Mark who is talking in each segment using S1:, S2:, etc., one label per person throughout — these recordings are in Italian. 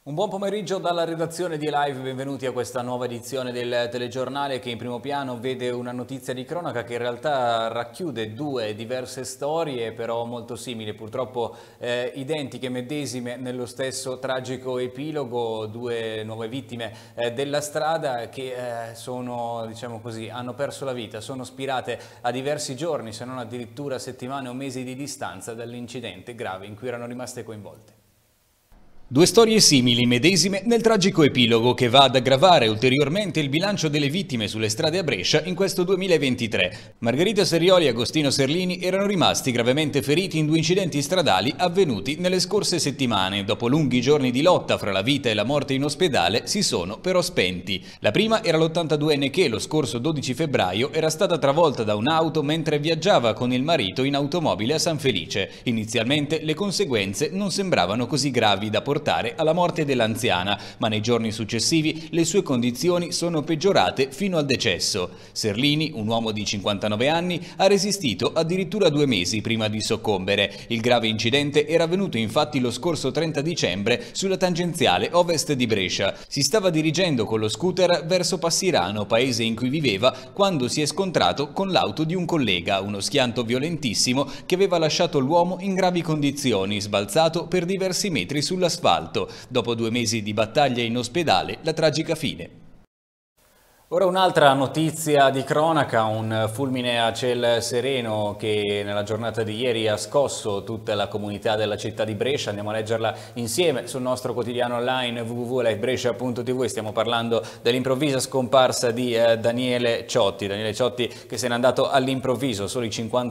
S1: Un buon pomeriggio dalla redazione di Live, benvenuti a questa nuova edizione del telegiornale che in primo piano vede una notizia di cronaca che in realtà racchiude due diverse storie però molto simili, purtroppo identiche, medesime nello stesso tragico epilogo, due nuove vittime della strada che sono, diciamo così, hanno perso la vita, sono spirate a diversi giorni se non addirittura settimane o mesi di distanza dall'incidente grave in cui erano rimaste coinvolte. Due storie simili, medesime, nel tragico epilogo che va ad aggravare ulteriormente il bilancio delle vittime sulle strade a Brescia in questo 2023. Margherita Serioli e Agostino Serlini erano rimasti gravemente feriti in due incidenti stradali avvenuti nelle scorse settimane. Dopo lunghi giorni di lotta fra la vita e la morte in ospedale, si sono però spenti. La prima era l'82enne che lo scorso 12 febbraio era stata travolta da un'auto mentre viaggiava con il marito in automobile a San Felice. Inizialmente le conseguenze non sembravano così gravi da portare alla morte dell'anziana, ma nei giorni successivi le sue condizioni sono peggiorate fino al decesso. Serlini, un uomo di 59 anni, ha resistito addirittura 2 mesi prima di soccombere. Il grave incidente era avvenuto infatti lo scorso 30 dicembre sulla tangenziale ovest di Brescia. Si stava dirigendo con lo scooter verso Passirano, paese in cui viveva, quando si è scontrato con l'auto di un collega, uno schianto violentissimo che aveva lasciato l'uomo in gravi condizioni, sbalzato per diversi metri sull'asfalto. Dopo 2 mesi di battaglia in ospedale, la tragica fine. Ora un'altra notizia di cronaca, un fulmine a ciel sereno che nella giornata di ieri ha scosso tutta la comunità della città di Brescia. Andiamo a leggerla insieme sul nostro quotidiano online www.livebrescia.tv. Stiamo parlando dell'improvvisa scomparsa di Daniele Ciotti. Daniele Ciotti che se n'è andato all'improvviso, soli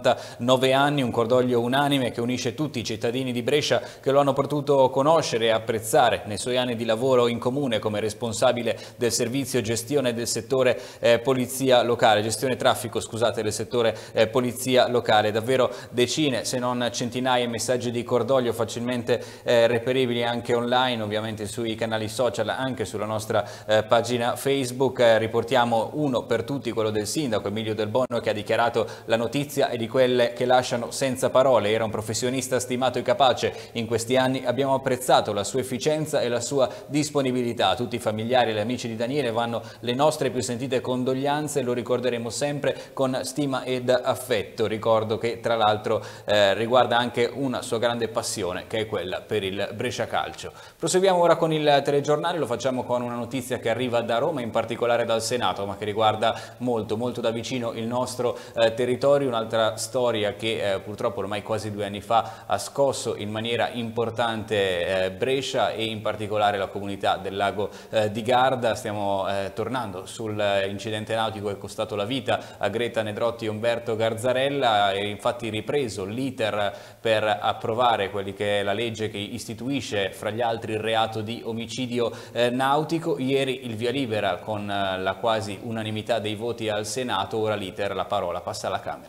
S1: 59 anni, un cordoglio unanime che unisce tutti i cittadini di Brescia che lo hanno potuto conoscere e apprezzare nei suoi anni di lavoro in comune come responsabile del servizio gestione del settore polizia locale, gestione traffico, scusate, del settore polizia locale. Davvero decine se non centinaia di messaggi di cordoglio facilmente reperibili anche online, ovviamente sui canali social, anche sulla nostra pagina Facebook. Riportiamo uno per tutti, quello del sindaco Emilio Del Bono, che ha dichiarato: la notizia è di quelle che lasciano senza parole, era un professionista stimato e capace, in questi anni abbiamo apprezzato la sua efficienza e la sua disponibilità. A tutti i familiari e gli amici di Daniele vanno le nostre più sentite condoglianze, lo ricorderemo sempre con stima ed affetto. Ricordo che tra l'altro riguarda anche una sua grande passione, che è quella per il Brescia Calcio. Proseguiamo ora con il telegiornale, lo facciamo con una notizia che arriva da Roma, in particolare dal Senato, ma che riguarda molto da vicino il nostro territorio. Un'altra storia che purtroppo ormai quasi 2 anni fa ha scosso in maniera importante Brescia e in particolare la comunità del lago di Garda. Stiamo tornando sull'incidente nautico che è costato la vita a Greta Nedrotti e Umberto Garzarella. È infatti ripreso l'iter per approvare quelli che è la legge che istituisce fra gli altri il reato di omicidio nautico. Ieri il via libera con la quasi unanimità dei voti al Senato, ora l'iter, la parola passa alla Camera.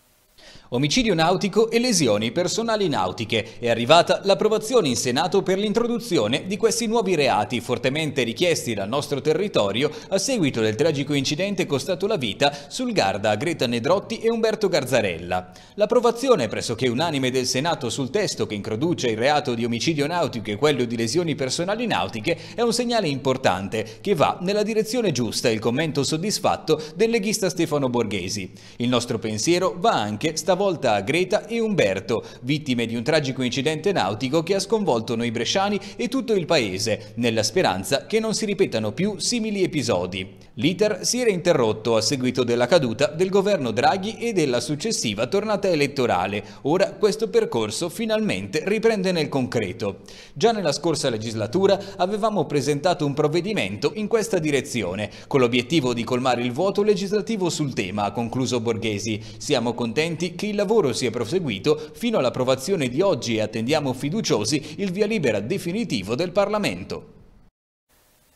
S1: Omicidio nautico e lesioni personali nautiche. È arrivata l'approvazione in Senato per l'introduzione di questi nuovi reati fortemente richiesti dal nostro territorio a seguito del tragico incidente costato la vita sul Garda a Greta Nedrotti e Umberto Garzarella. L'approvazione pressoché unanime del Senato sul testo che introduce il reato di omicidio nautico e quello di lesioni personali nautiche è un segnale importante che va nella direzione giusta. Il commento soddisfatto del leghista Stefano Borghesi. Il nostro pensiero va anche stavolta a Greta e Umberto, vittime di un tragico incidente nautico che ha sconvolto noi bresciani e tutto il paese, nella speranza che non si ripetano più simili episodi. L'iter si era interrotto a seguito della caduta del governo Draghi e della successiva tornata elettorale. Ora questo percorso finalmente riprende nel concreto. Già nella scorsa legislatura avevamo presentato un provvedimento in questa direzione, con l'obiettivo di colmare il vuoto legislativo sul tema, ha concluso Borghesi. Siamo contenti che il lavoro sia proseguito fino all'approvazione di oggi e attendiamo fiduciosi il via libera definitivo del Parlamento.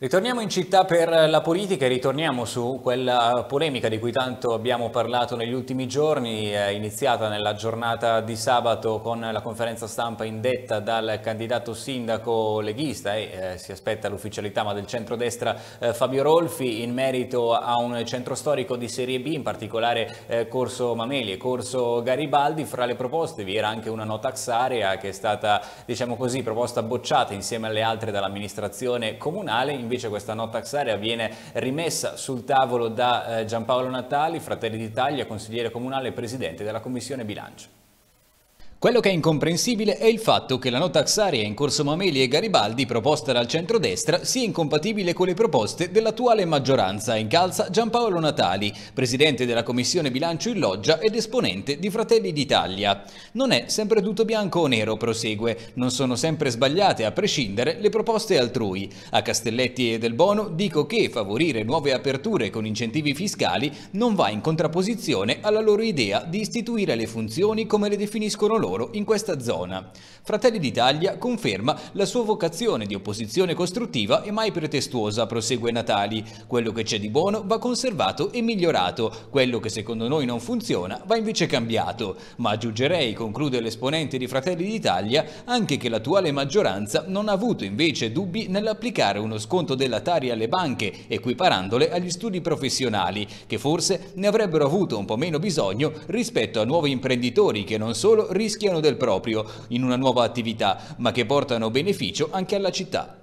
S1: Ritorniamo in città per la politica e ritorniamo su quella polemica di cui tanto abbiamo parlato negli ultimi giorni, iniziata nella giornata di sabato con la conferenza stampa indetta dal candidato sindaco leghista e si aspetta l'ufficialità ma del centrodestra Fabio Rolfi in merito a un centro storico di Serie B, in particolare Corso Mameli e Corso Garibaldi. Fra le proposte vi era anche una no tax area che è stata, diciamo così, proposta bocciata insieme alle altre dall'amministrazione comunale. Invece questa no tax area viene rimessa sul tavolo da Giampaolo Natali, Fratelli d'Italia, consigliere comunale e presidente della Commissione Bilancio. Quello che è incomprensibile è il fatto che la no tax area in Corso Mameli e Garibaldi proposta dal centrodestra sia incompatibile con le proposte dell'attuale maggioranza, incalza Giampaolo Natali, presidente della Commissione Bilancio in Loggia ed esponente di Fratelli d'Italia. Non è sempre tutto bianco o nero, prosegue, non sono sempre sbagliate a prescindere le proposte altrui. A Castelletti e Del Bono dico che favorire nuove aperture con incentivi fiscali non va in contrapposizione alla loro idea di istituire le funzioni come le definiscono loro in questa zona. Fratelli d'Italia conferma la sua vocazione di opposizione costruttiva e mai pretestuosa, prosegue Natali. Quello che c'è di buono va conservato e migliorato, quello che secondo noi non funziona va invece cambiato. Ma aggiungerei, conclude l'esponente di Fratelli d'Italia, anche che l'attuale maggioranza non ha avuto invece dubbi nell'applicare uno sconto della Tari alle banche, equiparandole agli studi professionali, che forse ne avrebbero avuto un po' meno bisogno rispetto a nuovi imprenditori che non solo rischiano del proprio in una nuova attività, ma che portano beneficio anche alla città.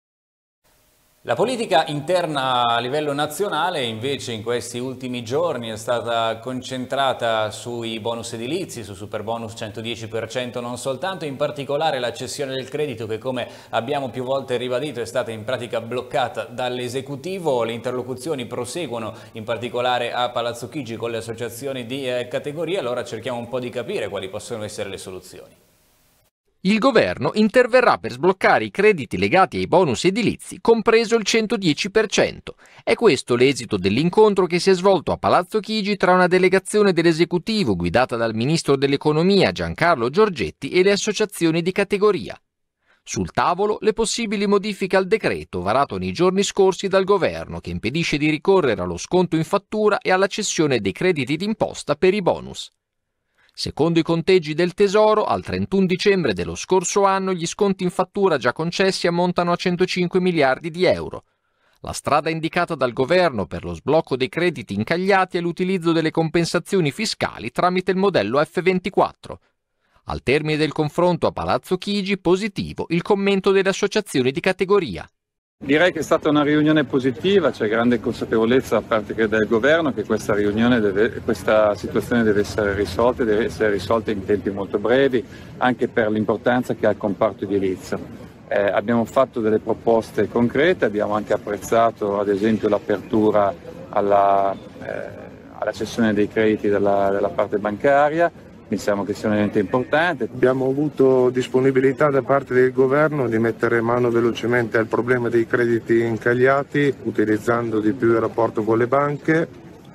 S1: La politica interna a livello nazionale invece in questi ultimi giorni è stata concentrata sui bonus edilizi, su superbonus 110% non soltanto, in particolare la cessione del credito che, come abbiamo più volte ribadito, è stata in pratica bloccata dall'esecutivo. Le interlocuzioni proseguono in particolare a Palazzo Chigi con le associazioni di categoria, allora cerchiamo un po' di capire quali possono essere le soluzioni.
S2: Il governo interverrà per sbloccare i crediti legati ai bonus edilizi, compreso il 110%. È questo l'esito dell'incontro che si è svolto a Palazzo Chigi tra una delegazione dell'esecutivo guidata dal ministro dell'economia Giancarlo Giorgetti e le associazioni di categoria. Sul tavolo le possibili modifiche al decreto varato nei giorni scorsi dal governo che impedisce di ricorrere allo sconto in fattura e alla cessione dei crediti d'imposta per i bonus. Secondo i conteggi del Tesoro, al 31 dicembre dello scorso anno gli sconti in fattura già concessi ammontano a 105 miliardi di euro. La strada indicata dal governo per lo sblocco dei crediti incagliati è l'utilizzo delle compensazioni fiscali tramite il modello F24. Al termine del confronto a Palazzo Chigi, positivo il commento delle associazioni di categoria.
S3: Direi che è stata una riunione positiva, c'è grande consapevolezza da parte del governo che questa situazione deve essere risolta in tempi molto brevi, anche per l'importanza che ha il comparto edilizio. Abbiamo fatto delle proposte concrete, abbiamo anche apprezzato ad esempio l'apertura alla cessione dei crediti dalla parte bancaria. Pensiamo che sia un elemento importante.
S4: Abbiamo avuto disponibilità da parte del governo di mettere mano velocemente al problema dei crediti incagliati, utilizzando di più il rapporto con le banche.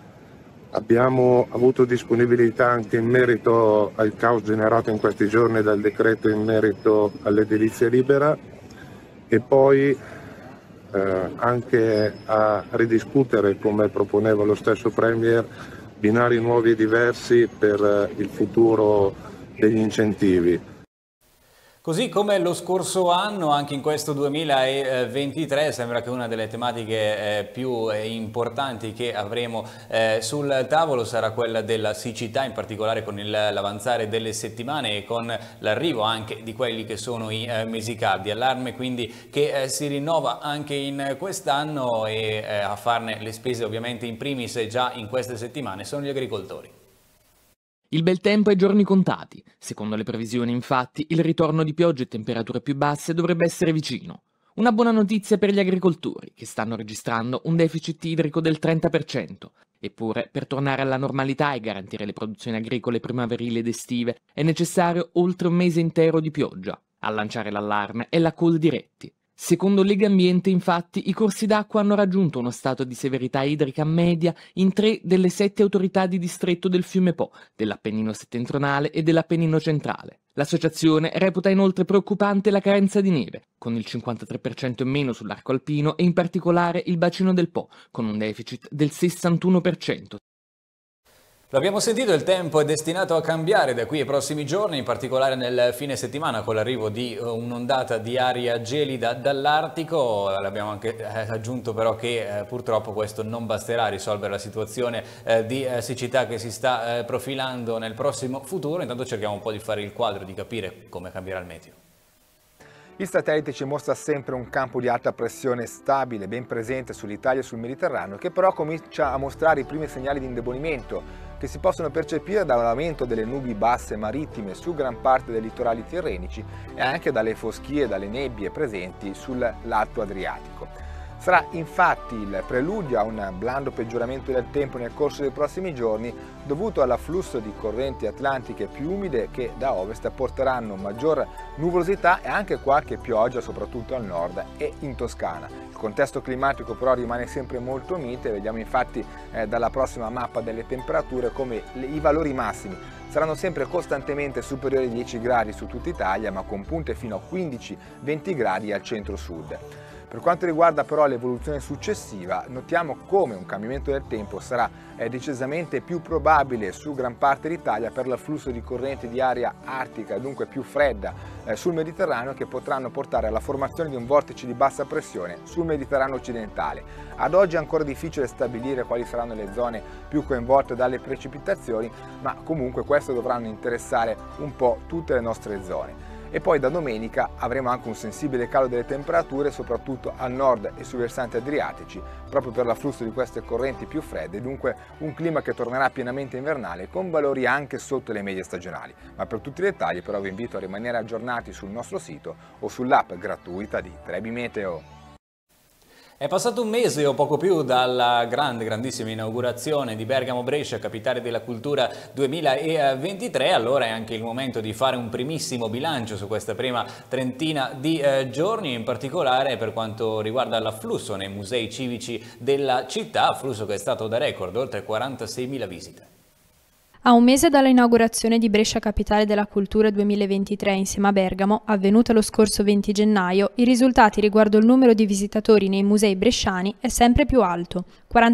S4: Abbiamo avuto disponibilità anche in merito al caos generato in questi giorni dal decreto in merito all'edilizia libera e poi anche a ridiscutere, come proponeva lo stesso Premier, binari nuovi e diversi per il futuro degli incentivi.
S1: Così come lo scorso anno, anche in questo 2023 sembra che una delle tematiche più importanti che avremo sul tavolo sarà quella della siccità, in particolare con l'avanzare delle settimane e con l'arrivo anche di quelli che sono i mesi caldi. Allarme quindi che si rinnova anche in quest'anno e a farne le spese ovviamente in primis già in queste settimane sono gli agricoltori.
S5: Il bel tempo e giorni contati. Secondo le previsioni, infatti, il ritorno di piogge e temperature più basse dovrebbe essere vicino. Una buona notizia per gli agricoltori, che stanno registrando un deficit idrico del 30%. Eppure, per tornare alla normalità e garantire le produzioni agricole primaverili ed estive, è necessario oltre un mese intero di pioggia. A lanciare l'allarme è la Coldiretti. Secondo Legambiente, infatti, i corsi d'acqua hanno raggiunto uno stato di severità idrica media in 3 delle 7 autorità di distretto del fiume Po, dell'Appennino settentrionale e dell'Appennino centrale. L'associazione reputa inoltre preoccupante la carenza di neve, con il 53% in meno sull'arco alpino e in particolare il bacino del Po, con un deficit del 61%.
S1: Lo abbiamo sentito, il tempo è destinato a cambiare da qui ai prossimi giorni, in particolare nel fine settimana con l'arrivo di un'ondata di aria gelida dall'Artico. L'abbiamo anche aggiunto però che purtroppo questo non basterà a risolvere la situazione di siccità che si sta profilando nel prossimo futuro. Intanto cerchiamo un po' di fare il quadro, di capire come cambierà il meteo.
S6: Il satellite ci mostra sempre un campo di alta pressione stabile, ben presente sull'Italia e sul Mediterraneo, che però comincia a mostrare i primi segnali di indebolimento che si possono percepire dall'aumento delle nubi basse marittime su gran parte dei litorali tirrenici e anche dalle foschie e dalle nebbie presenti sul lato Adriatico. Sarà infatti il preludio a un blando peggioramento del tempo nel corso dei prossimi giorni, dovuto all'afflusso di correnti atlantiche più umide che da ovest porteranno maggior nuvolosità e anche qualche pioggia, soprattutto al nord e in Toscana. Il contesto climatico però rimane sempre molto mite, vediamo infatti dalla prossima mappa delle temperature come i valori massimi saranno sempre costantemente superiori ai 10 gradi su tutta Italia, ma con punte fino a 15-20 gradi al centro-sud. Per quanto riguarda però l'evoluzione successiva, notiamo come un cambiamento del tempo sarà decisamente più probabile su gran parte d'Italia per l'afflusso di correnti di aria artica, dunque più fredda, sul Mediterraneo, che potranno portare alla formazione di un vortice di bassa pressione sul Mediterraneo occidentale. Ad oggi è ancora difficile stabilire quali saranno le zone più coinvolte dalle precipitazioni, ma comunque queste dovranno interessare un po' tutte le nostre zone. E poi da domenica avremo anche un sensibile calo delle temperature, soprattutto al nord e sui versanti adriatici, proprio per l'afflusso di queste correnti più fredde, dunque un clima che tornerà pienamente invernale con valori anche sotto le medie stagionali. Ma per tutti i dettagli però vi invito a rimanere aggiornati sul nostro sito o sull'app gratuita di Trebi Meteo.
S1: È passato un mese o poco più dalla grandissima inaugurazione di Bergamo-Brescia, capitale della cultura 2023, allora è anche il momento di fare un primissimo bilancio su questa prima trentina di giorni, in particolare per quanto riguarda l'afflusso nei musei civici della città, afflusso che è stato da record, oltre 46.000 visite.
S7: A un mese dall'inaugurazione di Brescia Capitale della Cultura 2023 insieme a Bergamo, avvenuta lo scorso 20 gennaio, i risultati riguardo il numero di visitatori nei musei bresciani è sempre più alto.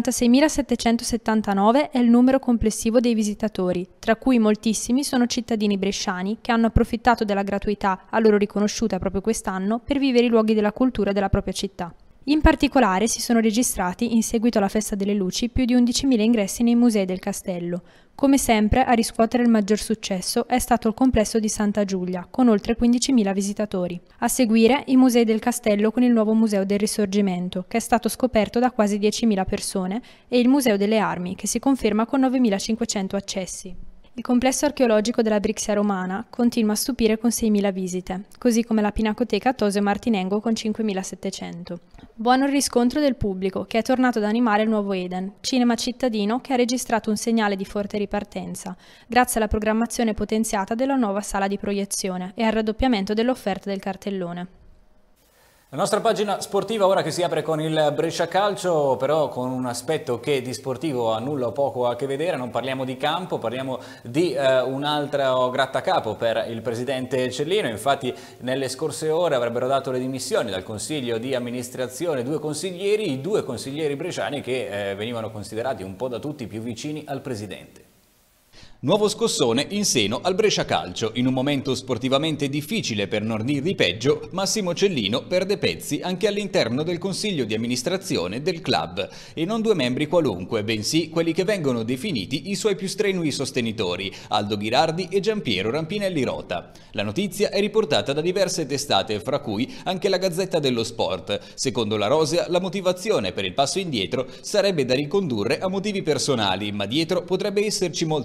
S7: 46.779 è il numero complessivo dei visitatori, tra cui moltissimi sono cittadini bresciani che hanno approfittato della gratuità a loro riconosciuta proprio quest'anno per vivere i luoghi della cultura della propria città. In particolare si sono registrati, in seguito alla Festa delle Luci, più di 11.000 ingressi nei musei del castello. Come sempre, a riscuotere il maggior successo è stato il complesso di Santa Giulia, con oltre 15.000 visitatori. A seguire, i musei del castello con il nuovo Museo del Risorgimento, che è stato scoperto da quasi 10.000 persone, e il Museo delle Armi, che si conferma con 9.500 accessi. Il complesso archeologico della Brixia Romana continua a stupire con 6.000 visite, così come la Pinacoteca Tosio Martinengo con 5.700. Buono il riscontro del pubblico, che è tornato ad animare il nuovo Eden, cinema cittadino che ha registrato un segnale di forte ripartenza, grazie alla programmazione potenziata della nuova sala di proiezione e al raddoppiamento dell'offerta del cartellone.
S1: La nostra pagina sportiva ora che si apre con il Brescia Calcio, però con un aspetto che di sportivo ha nulla o poco a che vedere. Non parliamo di campo, parliamo di un altro grattacapo per il presidente Cellino. Infatti nelle scorse ore avrebbero dato le dimissioni dal consiglio di amministrazione i due consiglieri bresciani che venivano considerati un po' da tutti più vicini al presidente. Nuovo scossone in seno al Brescia Calcio. In un momento sportivamente difficile, per non dir di peggio, Massimo Cellino perde pezzi anche all'interno del consiglio di amministrazione del club. E non due membri qualunque, bensì quelli che vengono definiti i suoi più strenui sostenitori, Aldo Ghirardi e Giampiero Rampinelli Rota. La notizia è riportata da diverse testate, fra cui anche la Gazzetta dello Sport. Secondo la Rosea, la motivazione per il passo indietro sarebbe da ricondurre a motivi personali, ma dietro potrebbe esserci molto di più.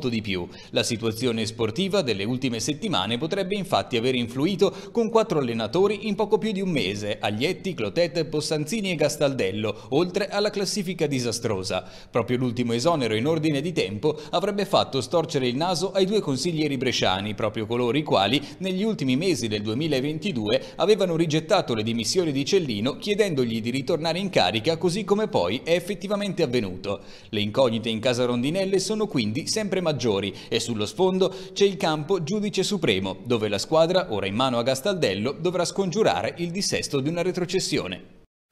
S1: più. La situazione sportiva delle ultime settimane potrebbe infatti aver influito con 4 allenatori in poco più di un mese: Aglietti, Clotet, Possanzini e Gastaldello, oltre alla classifica disastrosa. Proprio l'ultimo esonero in ordine di tempo avrebbe fatto storcere il naso ai 2 consiglieri bresciani, proprio coloro i quali negli ultimi mesi del 2022 avevano rigettato le dimissioni di Cellino chiedendogli di ritornare in carica, così come poi è effettivamente avvenuto. Le incognite in casa Rondinelle sono quindi sempre maggiori e sullo sfondo c'è il campo giudice supremo, dove la squadra, ora in mano a Gastaldello, dovrà scongiurare il dissesto di una retrocessione.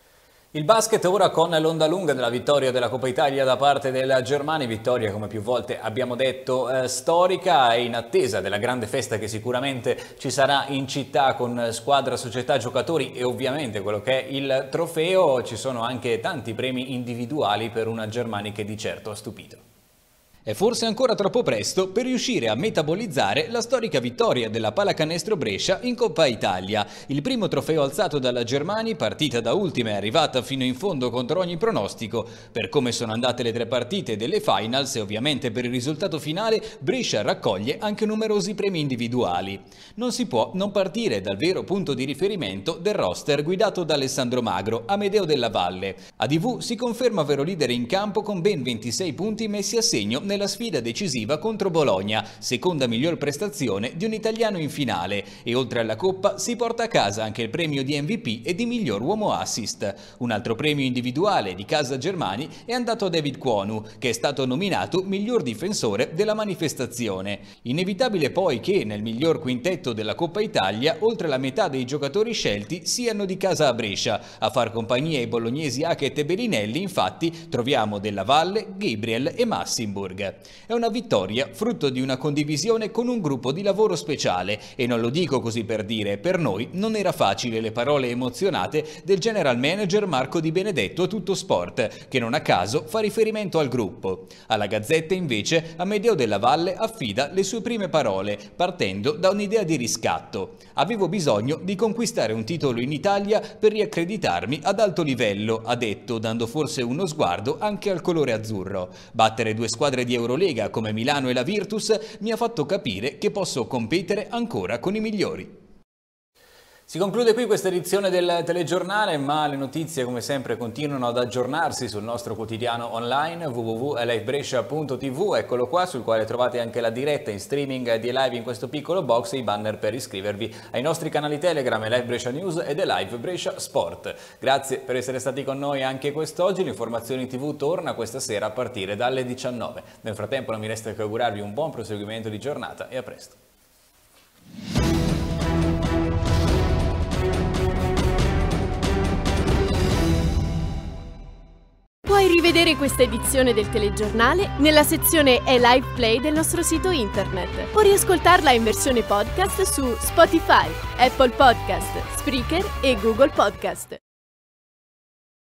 S1: Il basket ora con l'onda lunga della vittoria della Coppa Italia da parte del Germania, vittoria come più volte abbiamo detto storica, e in attesa della grande festa che sicuramente ci sarà in città con squadra, società, giocatori e ovviamente quello che è il trofeo. Ci sono anche tanti premi individuali per una Germania che di certo ha stupito. È forse ancora troppo presto per riuscire a metabolizzare la storica vittoria della Pallacanestro Brescia in Coppa Italia. Il primo trofeo alzato dalla Germania, partita da ultima e arrivata fino in fondo contro ogni pronostico. Per come sono andate le 3 partite delle finals e ovviamente per il risultato finale, Brescia raccoglie anche numerosi premi individuali. Non si può non partire dal vero punto di riferimento del roster guidato da Alessandro Magro, Amedeo Della Valle. ADV si conferma vero leader in campo con ben 26 punti messi a segno nella sfida decisiva contro Bologna, seconda miglior prestazione di un italiano in finale, e oltre alla Coppa si porta a casa anche il premio di MVP e di miglior uomo assist. Un altro premio individuale di casa Germani è andato a David Kwonu, che è stato nominato miglior difensore della manifestazione. Inevitabile poi che nel miglior quintetto della Coppa Italia oltre la metà dei giocatori scelti siano di casa a Brescia. A far compagnia ai bolognesi Hackett e Bellinelli infatti troviamo Della Valle, Gabriel e Massimburg. È una vittoria frutto di una condivisione con un gruppo di lavoro speciale, e non lo dico così per dire, per noi non era facile le parole emozionate del general manager Marco Di Benedetto a Tutto Sport, che non a caso fa riferimento al gruppo. Alla Gazzetta invece Amedeo Della Valle affida le sue prime parole, partendo da un'idea di riscatto. Avevo bisogno di conquistare un titolo in Italia per riaccreditarmi ad alto livello, ha detto, dando forse uno sguardo anche al colore azzurro. Battere 2 squadre di Eurolega come Milano e la Virtus mi ha fatto capire che posso competere ancora con i migliori. Si conclude qui questa edizione del telegiornale, ma le notizie come sempre continuano ad aggiornarsi sul nostro quotidiano online www.elivebrescia.tv, eccolo qua, sul quale trovate anche la diretta in streaming di Live in questo piccolo box e i banner per iscrivervi ai nostri canali Telegram, Live Brescia News ed Live Brescia Sport. Grazie per essere stati con noi anche quest'oggi. L'Informazione TV torna questa sera a partire dalle 19. Nel frattempo non mi resta che augurarvi un buon proseguimento di giornata e a presto.
S8: Puoi rivedere questa edizione del telegiornale nella sezione e-Live Play del nostro sito internet o riascoltarla in versione podcast su Spotify, Apple Podcast, Spreaker e Google Podcast.